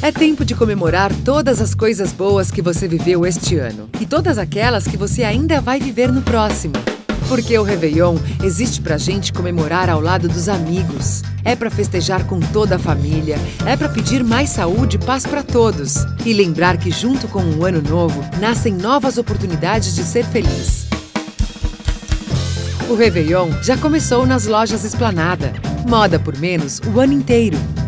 É tempo de comemorar todas as coisas boas que você viveu este ano e todas aquelas que você ainda vai viver no próximo. Porque o Réveillon existe pra gente comemorar ao lado dos amigos. É pra festejar com toda a família, é pra pedir mais saúde e paz pra todos. E lembrar que junto com um ano novo, nascem novas oportunidades de ser feliz. O Réveillon já começou nas lojas Esplanada. Moda por menos o ano inteiro.